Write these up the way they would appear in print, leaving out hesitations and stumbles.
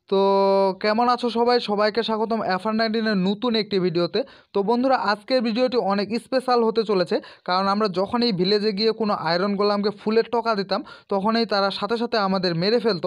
তো কেমন আছো সবাই? সবাইকে স্বাগতম FR19 এর নতুন একটি ভিডিওতে। তো বন্ধুরা, আজকের ভিডিওটি অনেক স্পেশাল হতে চলেছে, কারণ আমরা যখনই ভিলেজে গিয়ে কোনো আয়রন গোলামকে ফুলের টকা দিতাম, তখনই তারা সাথে সাথে আমাদের মেরে ফেলতো।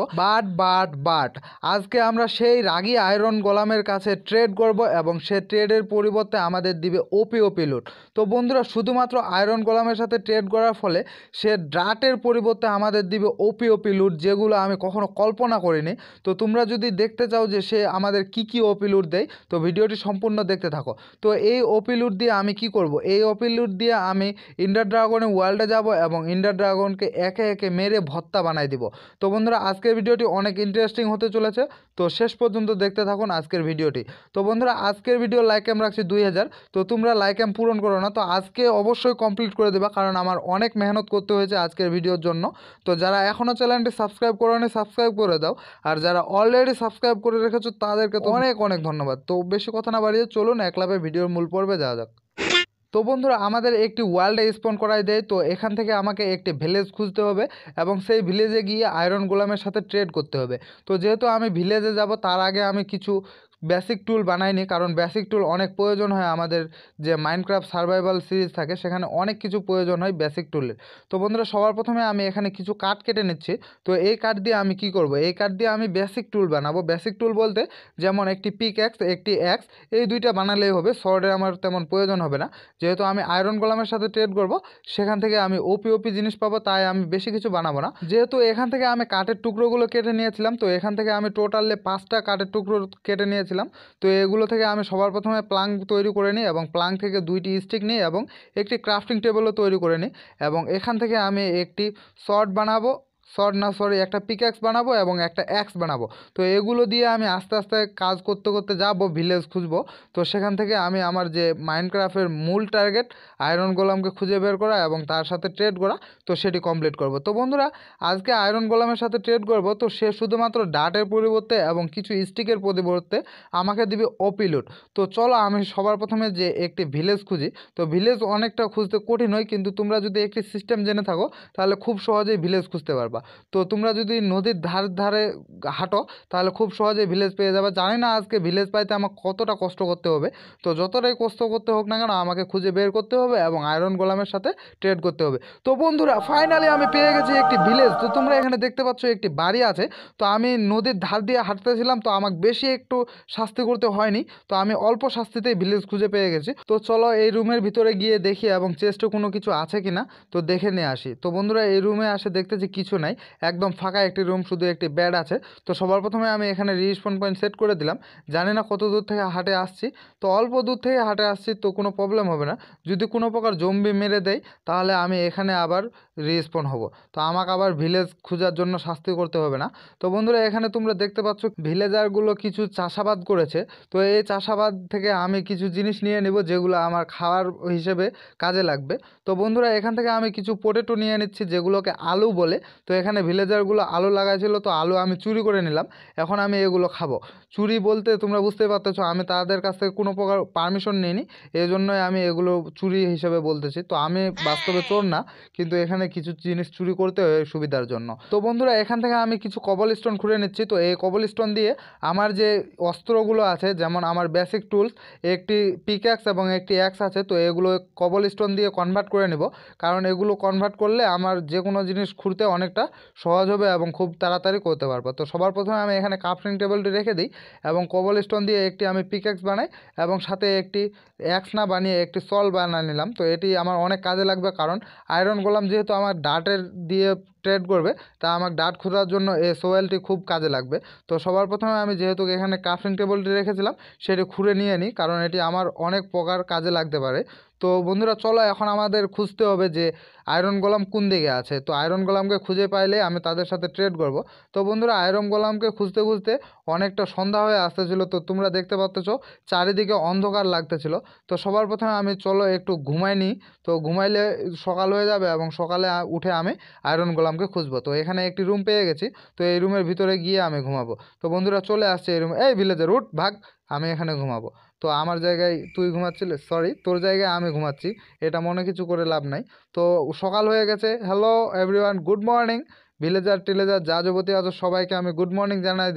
বাট আজকে আমরা সেই রাগী আয়রন গোলামের কাছে ট্রেড করব এবং সে ট্রেডের পরিবর্তে আমাদের দিবে ওপি লুট। তো বন্ধুরা, শুধুমাত্র আয়রন গোলামের সাথে ট্রেড করার ফলে সে ড্রাটের পরিবর্তে আমাদের দিবে ওপি লুট, যেগুলো আমি কখনো কল্পনা করিনি। তো তোমরা যদি দেখতে চাও যে সে আমাদের কি ওপি লুট দেয়, তো ভিডিওটি সম্পূর্ণ দেখতে থাকো। তো এই ওপি লুট দিয়ে আমি কি করব? এই ওপি লুট দিয়ে আমি ইন্ডার ড্রাগনের ওয়ার্ল্ডে যাব এবং ইন্ডার ড্রাগনকে একে একে মেরে ভর্তা বানাই দিব। তো বন্ধুরা, আজকের ভিডিওটি অনেক ইন্টারেস্টিং হতে চলেছে, তো শেষ পর্যন্ত দেখতে থাকুন আজকের ভিডিওটি। তো বন্ধুরা, আজকের ভিডিও লাইক এম রাখছি 2000। তো তোমরা লাইক এম পূরণ করো না, তো আজকে অবশ্যই কমপ্লিট করে দেবা, কারণ আমার অনেক মেহনত করতে হয়েছে আজকের ভিডিওর জন্য। তো যারা এখনও চ্যানেলটি সাবস্ক্রাইব করোনি, সাবস্ক্রাইব করে দাও। আর যারা অলরেডি সাবস্ক্রাইব করে রেখেছো তাদেরকে তো অনেক অনেক ধন্যবাদ। তো বেশি কথা না বাড়িয়ে চলুন একলাপে ভিডিওর মূল পর্বে যাওয়া যাক। তো বন্ধুরা, আমাদের একটি ওয়ার্ল্ডে স্পন করাই দেয়। তো এখান থেকে আমাকে একটি ভিলেজ খুঁজতে হবে এবং সেই ভিলেজে গিয়ে আয়রন গোলামের সাথে ট্রেড করতে হবে। তো যেহেতু আমি ভিলেজে যাব, তার আগে আমি কিছু বেসিক টুল বানাইনি, কারণ বেসিক টুল অনেক প্রয়োজন হয়। আমাদের যে মাইনক্রাফট সার্ভাইভাল সিরিজ থাকে সেখানে অনেক কিছু প্রয়োজন হয় বেসিক টুলের। তো বন্ধুরা, সবার প্রথমে আমি এখানে কিছু কাঠ কেটে নিচ্ছি। তো এই কাঠ দিয়ে আমি কি করব? এই কাঠ দিয়ে আমি বেসিক টুল বানাবো। বেসিক টুল বলতে যেমন একটি পিক অ্যাক্স, একটি অ্যাক্স, এই দুইটা বানালেই হবে। সর্ডের আমার তেমন প্রয়োজন হবে না, যেহেতু আমি আয়রন গোলামের সাথে ট্রেড করব। সেখান থেকে আমি ওপি জিনিস পাবো, তাই আমি বেশি কিছু বানাবো না। যেহেতু এখান থেকে আমি কাঠের টুকরোগুলো কেটে নিয়েছিলাম, তো এখান থেকে আমি টোটালে 5টা কাঠের টুকরো কেটে নিয়েছিলাম। তো এগুলো থেকে আমি সবার প্রথমে প্লাঙ্ক তৈরি করে নিই এবং প্লাঙ্ক থেকে 2টি স্টিক নিই এবং একটি ক্রাফটিং টেবিলও তৈরি করে নিই। এবং এখান থেকে আমি একটি শর্ট বানাবো, একটা পিকঅ্যাক্স বানাবো এবং একটা অ্যাক্স বানাবো। তো এগুলো দিয়ে আমি আস্তে আস্তে কাজ করতে করতে যাব, ভিলেজ খুঁজবো। তো সেখান থেকে আমি আমার যে মাইনক্রাফটের মূল টার্গেট আয়রন গোলামকে খুঁজে বের করা এবং তার সাথে ট্রেড করা, তো সেটি কমপ্লিট করব। তো বন্ধুরা, আজকে আয়রন গোলামের সাথে ট্রেড করব। তো সে শুধুমাত্র ডাটের পরিবর্তে এবং কিছু স্টিকের পরিবর্তে আমাকে দিবে ওপি লুট। তো চলো আমি সবার প্রথমে যে একটি ভিলেজ খুঁজি। তো ভিলেজ অনেকটা খুঁজতে কঠিন হয়, কিন্তু তোমরা যদি একটি সিস্টেম জেনে থাকো তাহলে খুব সহজেই ভিলেজ খুঁজতে পারবা। তো তোমরা যদি নদীর ধারে হাঁটো তাহলে খুব সহজেই ভিলেজ পেয়ে যাবে। জানি না আজকে ভিলেজ পাইতে আমার কতটা কষ্ট করতে হবে। তো যতটাই কষ্ট করতে হোক না কেন, আমাকে খুঁজে বের করতে হবে এবং আয়রন গোলামের সাথে ট্রেড করতে হবে। তো বন্ধুরা, ফাইনালি আমি পেয়ে গেছি একটি ভিলেজ। তো তোমরা এখানে দেখতে পাচ্ছ একটি বাড়ি আছে। তো আমি নদীর ধার দিয়ে হাঁটতেছিলাম, তো আমাকে বেশি একটু শাস্তি করতে হয়নি। তো আমি অল্প শাস্তিতেই ভিলেজ খুঁজে পেয়ে গেছি। তো চলো এই রুমের ভিতরে গিয়ে দেখি এবং চেস্টে কোনো কিছু আছে কিনা তো দেখে নিয়ে আসি। তো বন্ধুরা, এই রুমে আসে দেখতেছি কিছু নাই, একদম ফাঁকা একটি রুম, শুধু একটি বেড আছে। তো সবার প্রথমে আমি এখানে রিস্পন পয়েন্ট সেট করে দিলাম। জানি না কত দূর থেকে হাঁটে আসছি, তো অল্প দূর থেকে হাঁটে আসছি, তো কোনো প্রবলেম হবে না। যদি কোনো প্রকার জম্বি মেরে দেয় তাহলে আমি এখানে আবার রিস্পন হব, তো আমাকে আবার ভিলেজ খোঁজার জন্য শাস্তি করতে হবে না। তো বন্ধুরা, এখানে তোমরা দেখতে পাচ্ছ ভিলেজারগুলো কিছু চাষাবাদ করেছে। তো এই চাষাবাদ থেকে আমি কিছু জিনিস নিয়ে নেব যেগুলো আমার খাওয়ার হিসেবে কাজে লাগবে। তো বন্ধুরা, এখান থেকে আমি কিছু পোটেটো নিয়ে নিচ্ছি, যেগুলোকে আলু বলে। তো এখানে ভিলেজারগুলো আলু লাগাইছিল, তো আলু আমি চুরি করে নিলাম। এখন আমি এগুলো খাবো। চুরি বলতে তোমরা বুঝতে পারতেছো, আমি তাদের কাছ থেকে কোনো প্রকার পারমিশন নিইনি, এই জন্যই আমি এগুলো চুরি হিসেবে বলতেছি। তো আমি বাস্তবে চোর না, কিন্তু এখানে কিছু জিনিস চুরি করতে হয় সুবিধার জন্য। তো বন্ধুরা, এখান থেকে আমি কিছু কবল স্টোন খুঁড়ে নিচ্ছি। তো এই কবল স্টোন দিয়ে আমার যে অস্ত্রগুলো আছে, যেমন আমার বেসিক টুলস, একটি পিকঅ্যাক্স এবং একটি অ্যাক্স আছে, তো এগুলো কবল স্টোন দিয়ে কনভার্ট করে নেব। কারণ এগুলো কনভার্ট করলে আমার যে কোনো জিনিস খুঁড়তে অনেকটা সহজ হবে এবং খুব তাড়াতাড়ি করতে পারবো। তো সবার প্রথমে আমি এখানে ক্রাফটিং টেবিলটি রেখে দিই এবং কবল স্টোন দিয়ে একটি আমি পিকঅ্যাক্স বানাই এবং সাথে একটি অ্যাক্স না বানিয়ে একটি সল বানিয়ে নিলাম। তো এটি আমার অনেক কাজে লাগবে, কারণ আয়রন গোলাম যেহেতু আমার ডাটের দিয়ে ট্রেড করবে, তা আমার ডাট খোঁজার জন্য এই সোয়েলটি খুব কাজে লাগবে। তো সবার প্রথমে আমি যেহেতু এখানে ক্রাফটিং টেবিলটি রেখেছিলাম, সেটি খুঁড়ে নিয়ে নিই, কারণ এটি আমার অনেক প্রকার কাজে লাগতে পারে। তো বন্ধুরা, চলো এখন আমাদের খুঁজতে হবে যে আয়রন গোলাম কোন দিকে আছে। তো আয়রন গোলামকে খুঁজে পাইলে আমি তাদের সাথে ট্রেড করব। তো বন্ধুরা, আয়রন গোলামকে খুঁজতে খুঁজতে অনেকটা সন্ধ্যা হয়ে আসতেছিল। তো তোমরা দেখতে পাচ্ছ চারিদিকে অন্ধকার লাগতেছিল। তো সবার প্রথমে আমি চলো একটু ঘুমাই নিই। তো ঘুমাইলে সকাল হয়ে যাবে এবং সকালে উঠে আমি আয়রন গোলামকে খুঁজবো। তো এখানে একটি রুম পেয়ে গেছি, তো এই রুমের ভিতরে গিয়ে আমি ঘুমাবো। তো বন্ধুরা, চলে আসছে এই রুমে। এই ভিলেজের উঠ ভাগ, আমি এখানে ঘুমাবো। তো আমার জায়গায় তুই ঘুমাচ্ছিলিস, সরি, তোর জায়গায় আমি ঘুমাচ্ছি, এটা মনে কিছু করে লাভ নাই। তো সকাল হয়ে গেছে। Hello everyone, good morning. Villager টিলেজার যা যাবতীয় আছো সবাইকে আমি গুড মর্নিং জানাই দিলাম।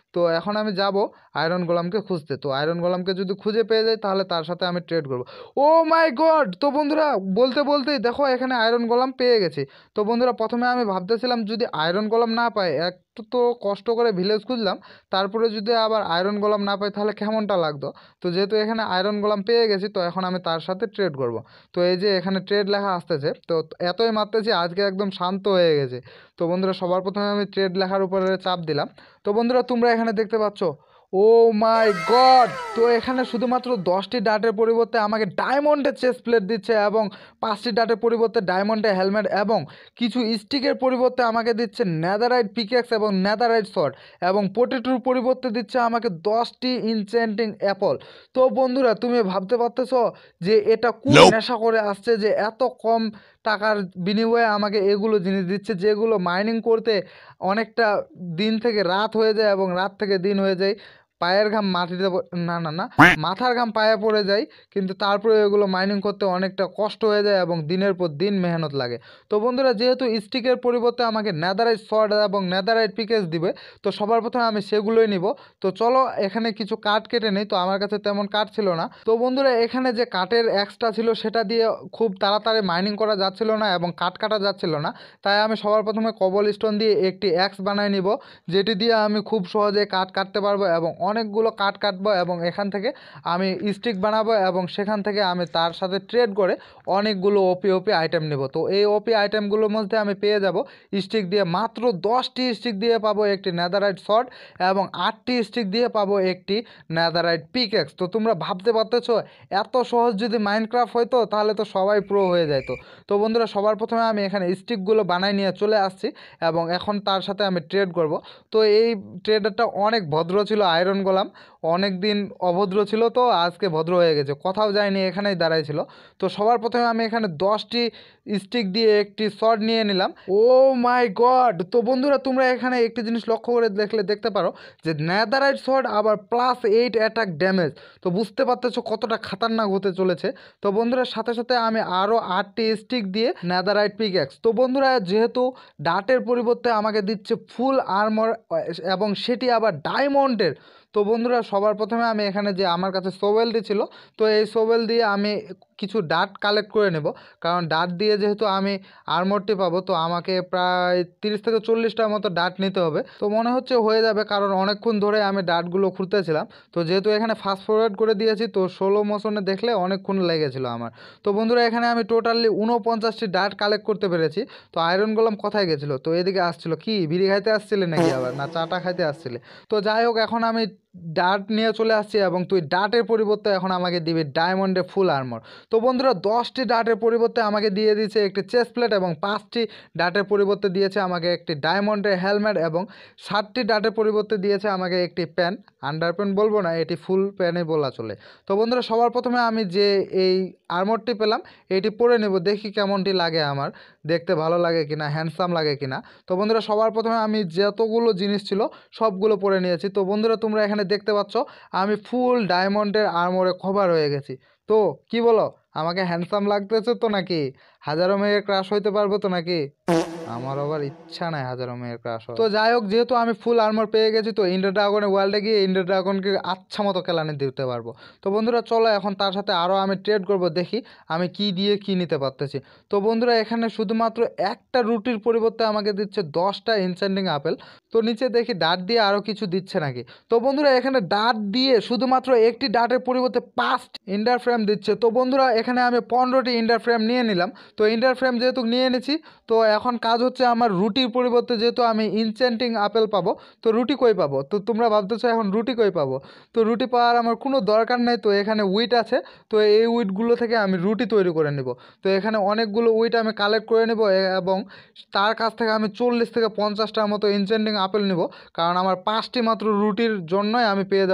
তো এখন আমি যাব আয়রন গোলামকে খুঁজতে। তো আয়রন গোলামকে যদি খুঁজে পেয়ে যাই তাহলে তার সাথে আমি ট্রেড করব। Oh my god! তো বন্ধুরা বলতে বলতেই দেখো এখানে আয়রন গোলাম পেয়ে গেছি। তো বন্ধুরা প্রথমে আমি ভাবতেছিলাম যদি আয়রন গোলাম না পাই, একটু তো কষ্ট করে ভিলেজ খুঁজলাম, তারপরে যদি আবার আয়রন গোলাম না পাই তাহলে কেমনটা লাগতো। তো যেহেতু এখানে আয়রন গোলাম পেয়ে গেছি, তো এখন আমি তার সাথে ট্রেড করব। তো এই যে এখানে ট্রেড লেখা আসতেছে, তো এতই মারতেছি আজকে একদম শান্ত হয়ে গেছে। তো বন্ধুরা সবার প্রথমে আমি ট্রেড লেখার উপরে চাপ দিলাম। তো বন্ধুরা তোমরা এখানে দেখতে পাচ্ছ, ও মাই গড! তো এখানে শুধুমাত্র 10টি ডাটের পরিবর্তে আমাকে ডায়মন্ডের চেস্ট প্লেট দিচ্ছে, এবং 5টি ডাটের পরিবর্তে ডায়মন্ডের হেলমেট, এবং কিছু স্টিকের পরিবর্তে আমাকে দিচ্ছে নেদারাইট পিকেক্স এবং নেদারাইট শর্ট, এবং পোটেটোর পরিবর্তে দিচ্ছে আমাকে 10টি ইনচেন্টিং অ্যাপল। তো বন্ধুরা তুমি ভাবতে পারতেছো যে এটা কোন নেশা করে আসছে যে এত কম টাকার বিনিময়ে আমাকে এগুলো জিনিস দিচ্ছে, যেগুলো মাইনিং করতে অনেকটা দিন থেকে রাত হয়ে যায় এবং রাত থেকে দিন হয়ে যায়, পায়ের ঘাম মাটিতে না না না মাথার ঘাম পায়ে পড়ে যায়, কিন্তু তারপরে এগুলো মাইনিং করতে অনেকটা কষ্ট হয়ে যায় এবং দিনের পর দিন মেহনত লাগে। তো বন্ধুরা যেহেতু স্টিকের পরিবর্তে আমাকে নেদারাইট শর্ট এবং নেদারাইট পিকেস দিবে, তো সবার প্রথমে আমি সেগুলোই নিব। তো চলো এখানে কিছু কাঠ কেটে নিই। তো আমার কাছে তেমন কাঠ ছিল না। তো বন্ধুরা এখানে যে কাঠের এক্সট্রা ছিল সেটা দিয়ে খুব তাড়াতাড়ি মাইনিং করা যাচ্ছিল না এবং কাঠ কাটা যাচ্ছিল না, তাই আমি সবার প্রথমে কবল স্টোন দিয়ে একটি অ্যাক্স বানাই নিব, যেটি দিয়ে আমি খুব সহজে কাঠ কাটতে পারবো এবং অনেকগুলো কাঠ কাটবো, এবং এখান থেকে আমি স্টিক বানাবো এবং সেখান থেকে আমি তার সাথে ট্রেড করে অনেকগুলো ওপি আইটেম নেব। তো এই ওপি আইটেমগুলোর মধ্যে আমি পেয়ে যাব স্টিক দিয়ে মাত্র 10টি স্টিক দিয়ে পাবো একটি নেদারাইট শর্ট, এবং 8টি স্টিক দিয়ে পাবো একটি নেদারাইট পিকেক্স। তো তোমরা ভাবতে পারতেছো এত সহজ যদি মাইনক্রাফট হইতো তাহলে তো সবাই প্রো হয়ে যাইতো। তো বন্ধুরা সবার প্রথমে আমি এখানে স্টিকগুলো বানাই নিয়ে চলে আসছি এবং এখন তার সাথে আমি ট্রেড করব। তো এই ট্রেডারটা অনেক ভদ্র ছিল আয়রন গোলাম, অনেক দিন অভদ্র ছিল, তো আজকে ভদ্র হয়ে গেছে, কোথাও যায়নি, এখানেই দাঁড়াইছিল। তো সবার প্রথমে আমি এখানে 10টি স্টিক দিয়ে একটি শট নিয়ে নিলাম। Oh my god! তো বন্ধুরা তোমরা এখানে একটি জিনিস লক্ষ্য করে দেখতে পারো যে নেদারাইট শট আবার +8 অ্যাটাক ড্যামেজ। তো বুঝতে পারতেছো কতটা খাতারনাক হতে চলেছে। তো বন্ধুরা সাথে সাথে আমি আরও 8টি স্টিক দিয়ে নেদারাইট পিক্যাক্স। তো বন্ধুরা যেহেতু ডাটের পরিবর্তে আমাকে দিচ্ছে ফুল আর্মর এবং সেটি আবার ডায়মন্ডের, তো বন্ধুরা সবার প্রথমে আমি এখানে যে আমার কাছে সোভেলটি ছিল, তো এই সোভেল দিয়ে আমি কিছু ডাট কালেক্ট করে নেব, কারণ ডাট দিয়ে যেহেতু আমি আর্মরটি পাবো, তো আমাকে প্রায় 30 থেকে 40টার মতো ডাট নিতে হবে। তো মনে হচ্ছে হয়ে যাবে, কারণ অনেকক্ষণ ধরে আমি ডাটগুলো খুঁড়তেছিলাম। তো যেহেতু এখানে ফাস্ট ফরওয়ার্ড করে দিয়েছি, তো 16 মোশনে দেখলে অনেকক্ষণ লেগেছিলো আমার। তো বন্ধুরা এখানে আমি টোটালি 49টি ডাট কালেক্ট করতে পেরেছি। তো আয়রন গোলাম কোথায় গেছিলো? তো এদিকে আসছিল, কি বিড়ি খাইতে আসছিলে নাকি আবার, না চাটা খাইতে আসছিলে? তো যাই হোক এখন আমি ডার্ট নিয়ে চলে আসছি এবং তুই ডার্টের পরিবর্তে এখন আমাকে দিবি ডায়মন্ডে ফুল আর্মর। তো বন্ধুরা 10টি ডার্টের পরিবর্তে আমাকে দিয়ে দিয়েছে একটি চেস্ট প্লেট, এবং 5টি ডার্টের পরিবর্তে দিয়েছে আমাকে একটি ডায়মন্ডের হেলমেট, এবং 7টি ডার্টের পরিবর্তে দিয়েছে আমাকে একটি প্যান। আন্ডার প্যান বলবো না, এটি ফুল প্যানই বলা চলে। তো বন্ধুরা সবার প্রথমে আমি যে এই আর্মরটি পেলাম এটি পরে নেব, দেখি কেমনটি লাগে, আমার দেখতে ভালো লাগে কিনা, হ্যান্ডসাম লাগে কিনা। তো বন্ধুরা সবার প্রথমে আমি যতগুলো জিনিস ছিল সবগুলো পরে নিয়েছি। তো বন্ধুরা তোমরা এখানে দেখতে পাচ্ছ আমি ফুল ডায়মন্ডের আর্মরে কভার হয়ে গেছি। তো কি বলো, আমাকে হ্যান্ডসাম লাগতেছে তো নাকি? হাজারো মেয়ের ক্রাশ হইতে পারবো তো নাকি? আমার আবার ইচ্ছা নাই হাজারো মেয়ের ক্রাশ হয়। তো যাই হোক যেহেতু আমি ফুল আর্মার পেয়ে গেছি, তো ইন্ডার ড্রাগনের ওয়ার্ল্ডে গিয়ে ইন্ডার ড্রাগনকে আচ্ছা মতো কেলানি দিতে পারবো। তো বন্ধুরা চলো এখন তার সাথে আরও আমি ট্রেড করব, দেখি আমি কি দিয়ে কি নিতে পারতেছি। তো বন্ধুরা এখানে শুধুমাত্র একটা রুটির পরিবর্তে আমাকে দিচ্ছে 10টা ইনসেন্ডিং আপেল। তো নিচে দেখি ডাট দিয়ে আরও কিছু দিচ্ছে নাকি। তো বন্ধুরা এখানে ডাট দিয়ে শুধুমাত্র একটি ডাটের পরিবর্তে 5টি ইন্ডার ফ্রেম দিচ্ছে। তো বন্ধুরা এখানে আমি 15টি ইন্ডার ফ্রেম নিয়ে নিলাম। তো ইন্ডার ফ্রেম যেহেতু নিয়ে নিচ্ছি, তো এখন কাজ হচ্ছে আমার রুটির পরিবর্তে যেহেতু আমি ইনচেন্টিং আপেল পাবো, তো রুটি কই পাবো? তো তোমরা ভাবতেছো এখন রুটি কই পাবো। তো রুটি পাওয়ার আমার কোনো দরকার নেই, তো এখানে উইট আছে, তো এই উইটগুলো থেকে আমি রুটি তৈরি করে নেব। তো এখানে অনেকগুলো উইট আমি কালেক্ট করে নেব এবং তার কাছ থেকে আমি 40 থেকে 50টার মতো ইনচেন্টিং আপেল নেব, কারণ আমার 5টি মাত্র রুটির জন্যই আমি পেয়ে যাব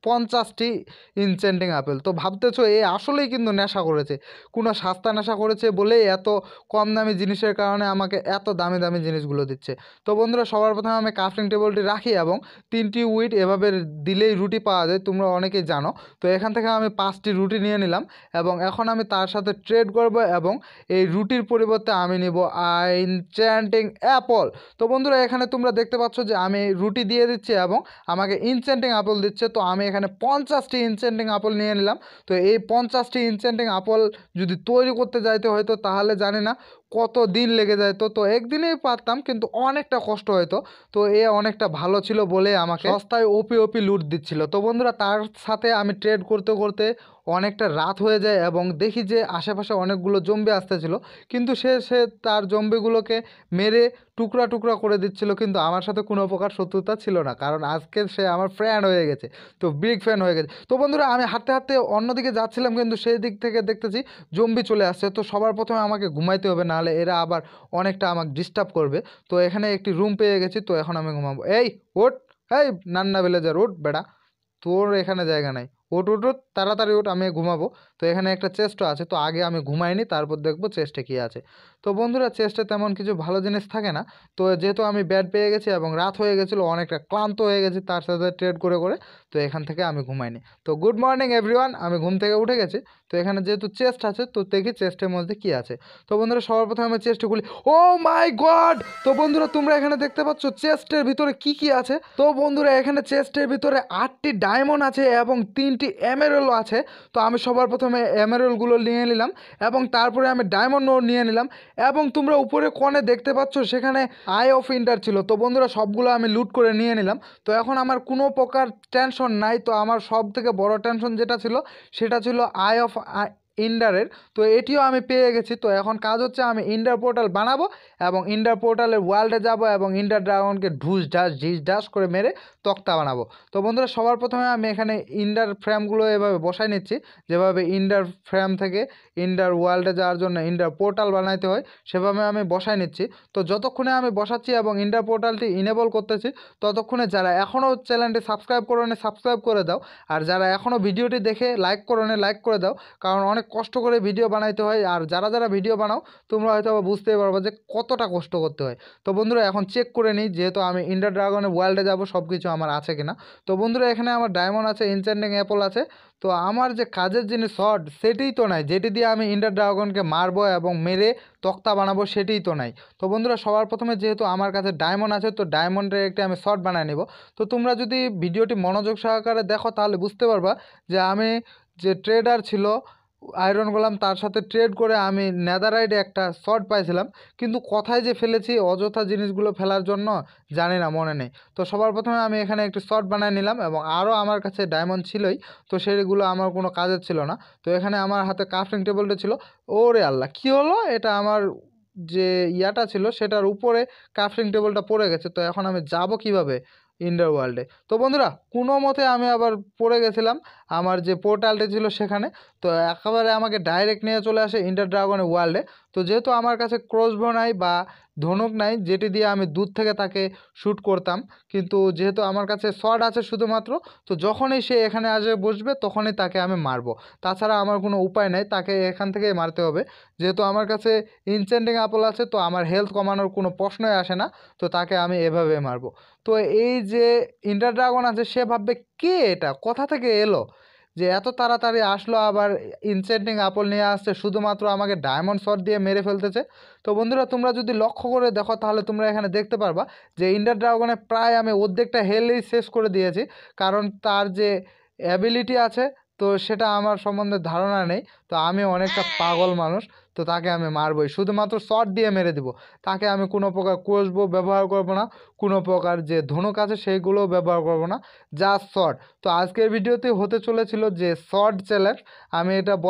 50টি ইনচেন্টিং আপেল। তো ভাবতেছো এ আসলেই কিন্তু নেশা করেছে, কোনো সস্তা নেশা করেছে বলেই এত কম দামি জিনিসের কারণে আমাকে এত দামি দামি জিনিসগুলো দিচ্ছে। তো বন্ধুরা সবার প্রথমে আমি ক্রাফটিং টেবিলটি রাখি এবং 3টি উইড এভাবে দিলেই রুটি পাওয়া যায়, তোমরা অনেকেই জানো। তো এখান থেকে আমি 5টি রুটি নিয়ে নিলাম এবং এখন আমি তার সাথে ট্রেড করব এবং এই রুটির পরিবর্তে আমি নিব ইনচ্যান্টিং অ্যাপল। তো বন্ধুরা এখানে তোমরা দেখতে পাচ্ছ যে আমি রুটি দিয়ে দিচ্ছি এবং আমাকে ইনচ্যান্টিং আপেল দিচ্ছে। তো আমি এখানে 50টি ইনচ্যান্টিং আপেল নিয়ে নিলাম। তো এই 50টি ইনচ্যান্টিং আপেল যদি তৈরি করতে যাইতে হয়তো তাহলে জানি না কত দিন লেগে যেত। তো একদিনেই পারতাম, কিন্তু অনেকটা কষ্ট হতো। তো এ অনেকটা ভালো ছিল বলে আমাকে সস্তায় ওপি ওপি লুট দিচ্ছিল। তো বন্ধুরা তার সাথে আমি ট্রেড করতে করতে অনেকটা রাত হয়ে যায় এবং দেখি যে আশেপাশে অনেকগুলো জম্বি আসতেছিল, কিন্তু সে তার জম্বিগুলোকে মেরে টুকরা টুকরা করে দিচ্ছিল, কিন্তু আমার সাথে কোনো প্রকার শত্রুতা ছিল না, কারণ আজকে সে আমার ফ্রেন্ড হয়ে গেছে, তো বিগ ফ্যান হয়ে গেছে। তো বন্ধুরা আমি হাঁটতে হাঁটতে অন্যদিকে যাচ্ছিলাম, কিন্তু সেই দিক থেকে দেখতেছি জম্বি চলে আসছে। তো সবার প্রথমে আমাকে ঘুমাইতে হবে, নাহলে এরা আবার অনেকটা আমাকে ডিস্টার্ব করবে। তো এখানে একটি রুম পেয়ে গেছি, তো এখন আমি ঘুমাবো। এই ওঠ, এই নান্না ভিলেজার ওঠ বেড়া, তোর এখানে জায়গা নাই, ওঠ ওঠ ওঠ, তাড়াতাড়ি ওঠ, আমি ঘুমাবো। তো এখানে একটা চেস্টও আছে, তো আগে আমি ঘুমাইনি, তারপর দেখবো চেস্টে কী আছে। তো বন্ধুরা চেস্টে তেমন কিছু ভালো জিনিস থাকে না। তো যেহেতু আমি ব্যাড পেয়ে গেছি এবং রাত হয়ে গেছিলো, অনেকটা ক্লান্ত হয়ে গেছি তার সাথে ট্রেড করে করে, তো এখান থেকে আমি ঘুমাইনি। তো গুড মর্নিং এভরিওয়ান, আমি ঘুম থেকে উঠে গেছি। তো এখানে যেহেতু চেস্ট আছে, তো দেখি চেস্টের মধ্যে কী আছে। তো বন্ধুরা সবার প্রথমে আমি চেস্টে খুলি। Oh my god! তো বন্ধুরা তোমরা এখানে দেখতে পাচ্ছ চেস্টের ভিতরে কি কি আছে। তো বন্ধুরা এখানে চেস্টের ভিতরে 8টি ডায়মন্ড আছে এবং 3টি এমেরাল্ড আছে। তো আমি সবার প্রথমে এমেরাল্ডগুলো নিয়ে নিলাম এবং তারপরে আমি ডায়মন্ডও নিয়ে নিলাম। এবং তোমরা উপরে কোণে দেখতে পাচ্ছ সেখানে আই অফ ইন্ডার ছিল। তো বন্ধুরা সবগুলো আমি লুট করে নিয়ে নিলাম। তো এখন আমার কোনো প্রকার টেনশন নাই। তো আমার সব থেকে বড় টেনশন যেটা ছিল সেটা ছিল আই অফ ইন্ডারের। তো এটিও আমি পেয়ে গেছি। তো এখন কাজ হচ্ছে আমি ইন্ডার পোর্টাল বানাবো এবং ইন্ডার পোর্টালের ওয়ার্ল্ডে যাব এবং ইন্ডার ড্রাগনকে ঢুস ঢাস ঢিস ঢাস করে মেরে তক্তা বানাবো। তো বন্ধুরা সবার প্রথমে আমি এখানে ইন্ডার ফ্রেমগুলো এভাবে বসাই নিচ্ছি, যেভাবে ইন্ডার ফ্রেম থেকে ইন্ডার ওয়ার্ল্ডে যাওয়ার জন্য ইন্ডার পোর্টাল বানাইতে হয় সেভাবে আমি বসাই নিচ্ছি। তো যতক্ষণে আমি বসাচ্ছি এবং ইন্ডার পোর্টালটি ইনেবল করতেছি, ততক্ষণে যারা এখনও চ্যানেলটি সাবস্ক্রাইব করো নি সাবস্ক্রাইব করে দাও, আর যারা এখনও ভিডিওটি দেখে লাইক করো নি লাইক করে দাও, কারণ অনেক কষ্ট করে ভিডিও বানাইতে হয়। আর যারা যারা ভিডিও বানাও তোমরা হয়তো বুঝতেই পারবে যে কতটা কষ্ট করতে হয়। তো বন্ধুরা এখন চেক করে নিই, যেহেতু আমি ইন্ডার ড্রাগনের ওয়ার্ল্ডে যাব সব কিছু আমার আছে কিনা। তো বন্ধুরা এখানে আমার ডায়মন্ড আছে, ইনচ্যান্টিং অ্যাপল আছে। তো আমার যে কাজের জিনিস শর্ট সেটিই তো নাই, যেটি দিয়ে আমি ইন্ডার ড্রাগনকে মারবো এবং মেরে তক্তা বানাবো সেটিই তো নাই। তো বন্ধুরা সবার প্রথমে যেহেতু আমার কাছে ডায়মন্ড আছে, তো ডায়মন্ডের একটি আমি শর্ট বানিয়ে নিব। তো তোমরা যদি ভিডিওটি মনোযোগ সহকারে দেখো তাহলে বুঝতে পারবা যে আমি যে ট্রেডার ছিল আয়রন গোলাম, তার সাথে ট্রেড করে আমি নেদারাইডে একটা শর্ট পাইছিলাম, কিন্তু কোথায় যে ফেলেছি অযথা জিনিসগুলো ফেলার জন্য জানি না, মনে নেই। তো সবার প্রথমে আমি এখানে একটি শর্ট বানিয়ে নিলাম এবং আরও আমার কাছে ডায়মন্ড ছিলই, তো সেগুলো আমার কোনো কাজের ছিল না। তো এখানে আমার হাতে ক্রাফটিং টেবিলটা ছিল। ওরে আল্লাহ, কী হলো, এটা আমার যে ইয়াটা ছিল সেটার উপরে ক্রাফটিং টেবিলটা পড়ে গেছে। তো এখন আমি যাব কিভাবে ইন্ডার ওয়ার্ল্ডে? তো বন্ধুরা কোনো মতে আমি আবার পড়ে গেছিলাম আমার যে পোর্টালটি ছিল সেখানে। তো একেবারে আমাকে ডাইরেক্ট নিয়ে চলে আসে ইন্ডার ড্রাগনের ওয়ার্ল্ডে। তো যেহেতু আমার কাছে ক্রসবো নাই বা ধনুক নাই যেটি দিয়ে আমি দূর থেকে তাকে শ্যুট করতাম, কিন্তু যেহেতু আমার কাছে শর্ট আছে শুধুমাত্র, তো যখনই সে এখানে আসবে বসবে তখনই তাকে আমি মারবো। তাছাড়া আমার কোনো উপায় নেই, তাকে এখান থেকেই মারতে হবে। যেহেতু আমার কাছে ইনচেন্টিং আপেল আছে, তো আমার হেলথ কমানোর কোনো প্রশ্নই আসে না, তো তাকে আমি এভাবে মারবো। তো এই যে ইন্ডার ড্রাগন আছে সে ভাববে কে এটা, কোথা থেকে এলো যে এত তাড়াতাড়ি আসলো, আবার ইনচেন্টিং আপেল নিয়ে আসছে, শুধুমাত্র আমাকে ডায়মন্ড শট দিয়ে মেরে ফেলতেছে। তো বন্ধুরা তোমরা যদি লক্ষ্য করে দেখো তাহলে তোমরা এখানে দেখতে পারবা যে ইন্ডার ড্রাগনে প্রায় আমি অর্ধেকটা হেলই শেষ করে দিয়েছি, কারণ তার যে অ্যাবিলিটি আছে তো সেটা আমার সম্বন্ধে ধারণা নেই। তো আমি অনেকটা পাগল মানুষ, তো তাকে আমি মারবই, শুধুমাত্র শট দিয়ে মেরে দিব। তাকে আমি কোনো প্রকার ক্রসবো ব্যবহার করব না, কোনো প্রকার যে ধনুক আছে সেইগুলোও ব্যবহার করব না, জাস্ট শট। তো আজকের ভিডিওতে হতে চলেছিল যে শর্ট চ্যালেঞ্জ, আমি এটা বলার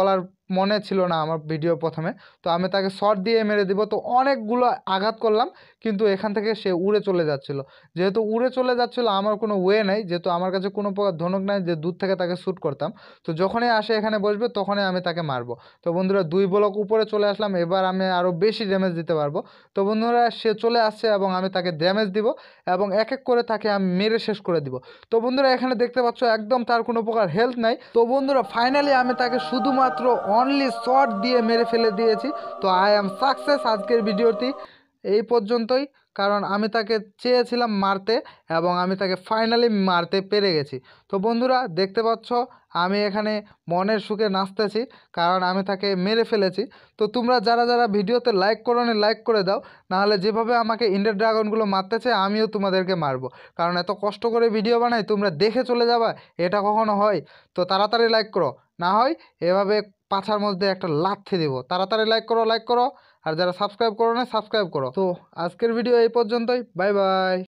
মনে ছিল না আমার ভিডিও প্রথমে। তো আমি তাকে শর্ট দিয়ে মেরে দিব। তো অনেকগুলো আঘাত করলাম, কিন্তু এখান থেকে সে উড়ে চলে যাচ্ছিল। যেহেতু উড়ে চলে যাচ্ছিল, আমার কোনো ওয়ে নাই, যেহেতু আমার কাছে কোনো প্রকার ধনুক নাই যে দূর থেকে তাকে শ্যুট করতাম। তো যখনই আসে এখানে বসবে তখনই আমি তাকে মারবো। তো বন্ধুরা 2 ব্লক উপরে চলে আসলাম, এবার আমি আরও বেশি ড্যামেজ দিতে পারবো। তো বন্ধুরা সে চলে আসছে এবং আমি তাকে ড্যামেজ দিব এবং এক এক করে তাকে আমি মেরে শেষ করে দিব। তো বন্ধুরা এখানে দেখতে পাচ্ছ একদম তার কোনো প্রকার হেলথ নাই। তো বন্ধুরা ফাইনালি আমি তাকে শুধুমাত্র অনলি শট দিয়ে মেরে ফেলে দিয়েছি। তো আই অ্যাম সাকসেস আজকের ভিডিওটি এই পর্যন্তই, কারণ আমি তাকে চেয়েছিলাম মারতে এবং আমি তাকে ফাইনালি মারতে পেরে গেছি। তো বন্ধুরা দেখতে পাচ্ছ আমি এখানে মনের সুখে নাচতেছি, কারণ আমি তাকে মেরে ফেলেছি। তো তোমরা যারা যারা ভিডিওতে লাইক করো নি লাইক করে দাও, নাহলে যেভাবে আমাকে ইন্ডার ড্রাগনগুলো মারতেছে আমিও তোমাদেরকে মারবো। কারণ এত কষ্ট করে ভিডিও বানাই, তোমরা দেখে চলে যাবা, এটা কখনো হয়? তো তাড়াতাড়ি লাইক করো, না হয় এভাবে পাছার মধ্যে একটা লাথি দেবো। তাড়াতাড়ি লাইক করো, লাইক করো। আর যারা সাবস্ক্রাইব করো না সাবস্ক্রাইব করো। তো আজকের ভিডিও এই পর্যন্তই, বাই বাই।